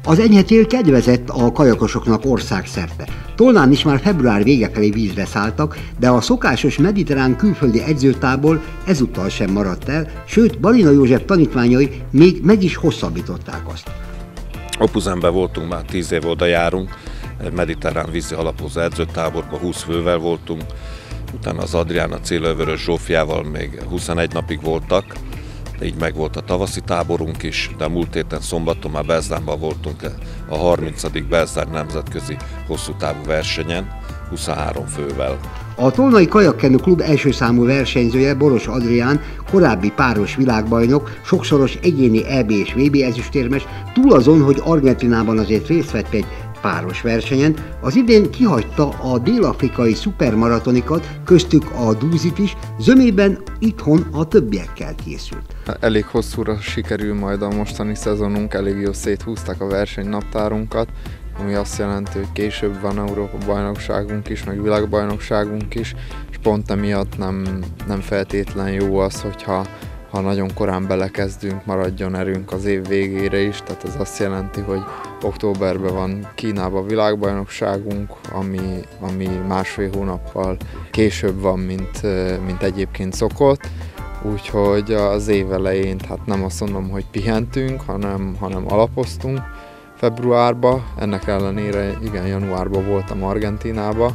Az enyhe tél kedvezett a kajakosoknak országszerte. Tolnán is már február vége felé vízre szálltak, de a szokásos mediterrán külföldi edzőtábor ezúttal sem maradt el, sőt Balina József tanítványai még meg is hosszabbították azt. Opuzenben voltunk, már 10 év oda járunk, egy mediterrán vízi alapozó edzőtáborban 20 fővel voltunk, utána az Adrián a Célővörös Zsófiával még 21 napig voltak, de így meg volt a tavaszi táborunk is, de a múlt héten szombaton már Bezdánban voltunk a 30. Bezdán nemzetközi hosszú távú versenyen, 23 fővel. A Tolnai Kajakkenu Klub első számú versenyzője Boros Adrián, korábbi páros világbajnok, sokszoros egyéni EB és VB ezüstérmes, túl azon, hogy Argentinában azért részt vett egy páros versenyen, az idén kihagyta a dél-afrikai szupermaratonikat, köztük a Dúzit is, zömében itthon a többiekkel készült. Elég hosszúra sikerül majd a mostani szezonunk, elég jól széthúzták a versenynaptárunkat, ami azt jelenti, hogy később van Európa-bajnokságunk is, meg világbajnokságunk is, és pont emiatt nem feltétlen jó az, hogyha nagyon korán belekezdünk, maradjon erőnk az év végére is, tehát ez azt jelenti, hogy októberben van Kínában világbajnokságunk, ami másfél hónappal később van, mint egyébként szokott, úgyhogy az év elején, hát nem azt mondom, hogy pihentünk, hanem alapoztunk februárban, ennek ellenére igen, januárban voltam Argentínában,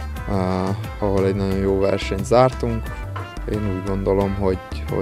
ahol egy nagyon jó versenyt zártunk. Én úgy gondolom, hogy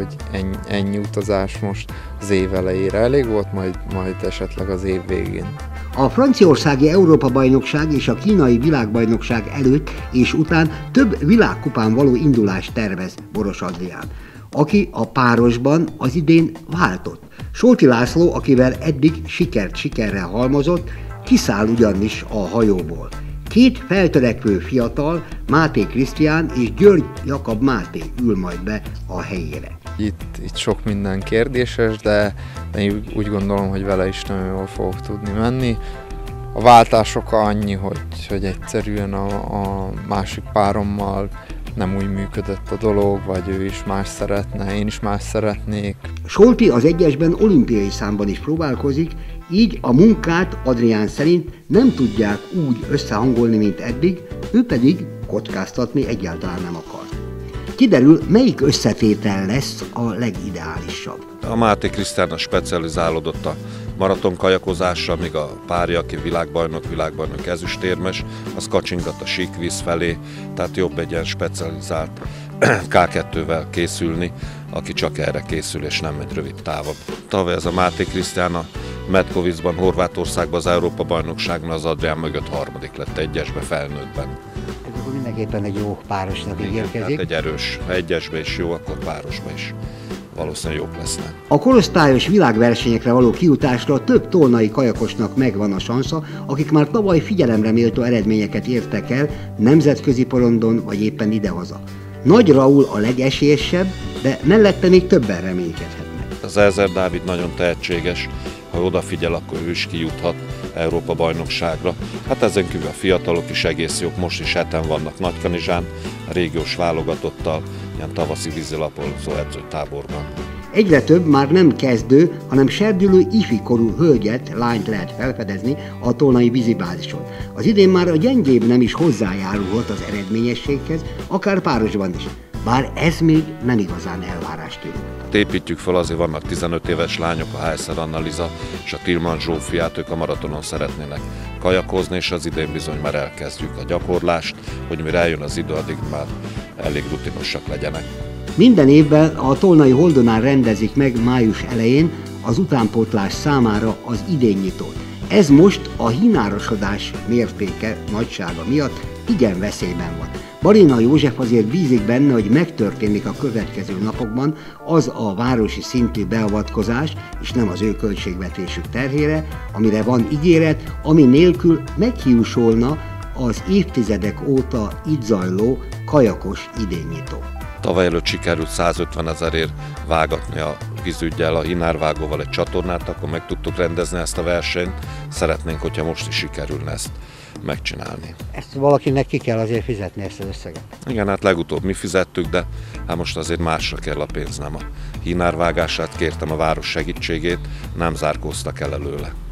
ennyi utazás most az év elejére elég volt, majd esetleg az év végén. A franciaországi Európa-bajnokság és a kínai világbajnokság előtt és után több világkupán való indulást tervez Boros Adrián, aki a párosban az idén váltott. Solti László, akivel eddig sikert sikerrel halmozott, kiszáll ugyanis a hajóból. Két feltörekvő fiatal, Máté Krisztián és György Jakab Máté ül majd be a helyére. Itt sok minden kérdéses, de én úgy gondolom, hogy vele is nagyon jól fogok tudni menni. A váltások annyi, hogy egyszerűen a másik párommal nem úgy működött a dolog, vagy ő is más szeretne, én is más szeretnék. Solti az egyesben olimpiai számban is próbálkozik, így a munkát Adrián szerint nem tudják úgy összehangolni, mint eddig, ő pedig kockáztatni egyáltalán nem akar. Kiderül, melyik összetétel lesz a legideálisabb. A Máté Krisztián specializálódott a maratonkajakozásra, míg a párja, aki világbajnok ezüstérmes, az kacsingat a síkvíz felé, tehát jobb egy ilyen specializált K2-vel készülni, aki csak erre készül és nem egy rövid távon. Tavaly ez a Máté Krisztián a Metkovicban, Horvátországban az Európa-bajnokságon az Adrián mögött harmadik lett egyesbe felnőttben. Ez akkor mindenképpen egy jó párosnak ígérkezik. Hát egy erős, ha egyesbe is jó, akkor párosba is valószínűleg jók lesznek. A korosztályos világversenyekre való kijutásra több tolnai kajakosnak megvan a sansza, akik már tavaly figyelemre méltó eredményeket értek el nemzetközi porondon vagy éppen idehaza. Nagy Raúl a legesélyesebb, de mellette még többen reménykedhetnek. Az Ezer Dávid nagyon tehetséges, ha odafigyel, akkor ő is kijuthat Európa-bajnokságra. Hát ezen kívül a fiatalok is egész jók, most is heten vannak Nagykanizsán, a régiós válogatottal, ilyen tavaszi vízilapozó edzőtáborban. Egyre több már nem kezdő, hanem serdülő ifikorú hölgyet, lányt lehet felfedezni a tolnai vízibázison. Az idén már a gyengébb nem is hozzájárulhat az eredményességhez, akár párosban is. Bár ez még nem igazán elvárás tőlük. Építjük fel, azért vannak 15 éves lányok, a Heiser Annaliza és a Tilman Zsófiát, ők a maratonon szeretnének kajakozni, és az idén bizony már elkezdjük a gyakorlást, hogy mire eljön az idő, addig már elég rutinosak legyenek. Minden évben a Tolnai Holdonán rendezik meg május elején az utánpótlás számára az idénnyitót. Ez most a hínárosodás mértéke, nagysága miatt igen veszélyben van. Balina József azért bízik benne, hogy megtörténik a következő napokban az a városi szintű beavatkozás, és nem az ő költségvetésük terhére, amire van ígéret, ami nélkül meghiúsolna az évtizedek óta itt zajló kajakos idénnyitó. Tavaly előtt sikerült 150 000-ért vágatni a vízüggyel, a hinárvágóval egy csatornát, akkor meg tudtuk rendezni ezt a versenyt. Szeretnénk, hogyha most is sikerülne ezt megcsinálni. Ezt valakinek ki kell azért fizetni, ezt az összeget. Igen, hát legutóbb mi fizettük, de hát most azért másra kell a pénz, nem a hinárvágását, kértem a város segítségét, nem zárkóztak el előle.